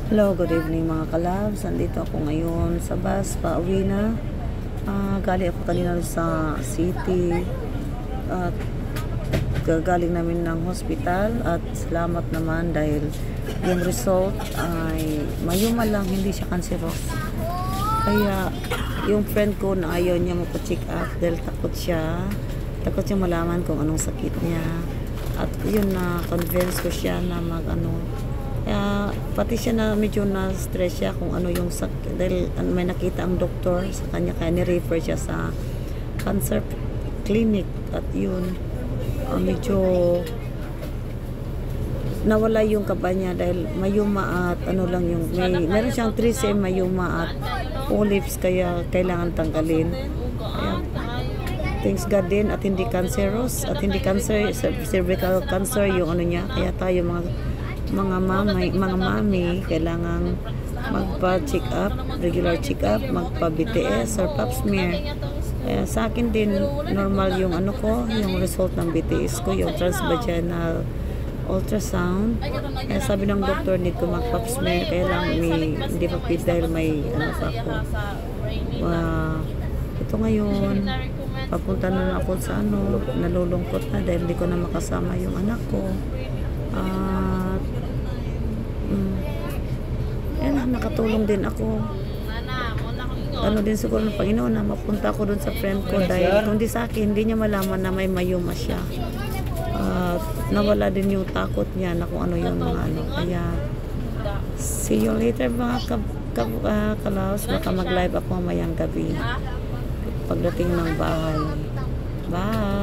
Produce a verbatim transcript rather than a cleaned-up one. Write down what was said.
Hello, good evening mga kalabs. Nandito ako ngayon sa bus, pauwi na. Uh, galing ako kanina sa city at gagaling namin ng hospital at salamat naman dahil yung result ay mayuma lang, hindi siya cancerous. Kaya yung friend ko na ayaw niya magpa-check up dahil takot siya. Takot siya malaman kung anong sakit niya. At yun na convince ko siya na mag ano. Kaya pati siya na medyo na-stress siya kung ano yung sakit dahil may nakita ang doktor sa kanya kaya ni-refer siya sa cancer clinic at yun uh, medyo nawala yung kaba niya dahil mayuma at ano lang yung may, meron siyang three C M mayuma at polyps kaya kailangan tanggalin. Kaya thanks God din at hindi cancerous at hindi cancer, cervical cancer yung ano niya, kaya tayo mga mga mami, mga mami kailangan magpa-check up, regular check up, magpa-B T S or pap smear. Kaya sa akin din normal yung ano ko, yung result ng B T S ko, yung transvaginal ultrasound. Kaya sabi ng doktor need ko mag-pap smear, kaya lang may hindi pa fit dahil may ano pa ako. Uh, ito ngayon papunta na ako sa ano, nalulungkot na dahil hindi ko na makasama yung anak ko. Uh, Mm. Yan, nakatulong din ako. Ano din siguro ng Panginoon na mapunta ako dun sa friend ko dahil kung di sa akin, hindi niya malaman na may mayuma siya. Uh, nawala din yung takot niya na kung ano yung mga ano. Kaya, see you later mga ka, ka, uh, kalaos. Baka mag-live ako mamayang gabi pagdating ng bahay. Bye!